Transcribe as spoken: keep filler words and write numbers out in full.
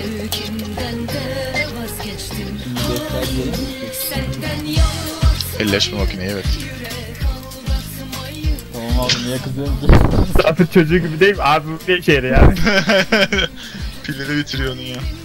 Zevkinden de vazgeçtim. Elleşme makineyi evet. Tamam abi niye kızıyorsun ki? Zaten çocuğu gibi değil mi? Abi bu bir şey yani. Pilleri bitiriyor onun ya.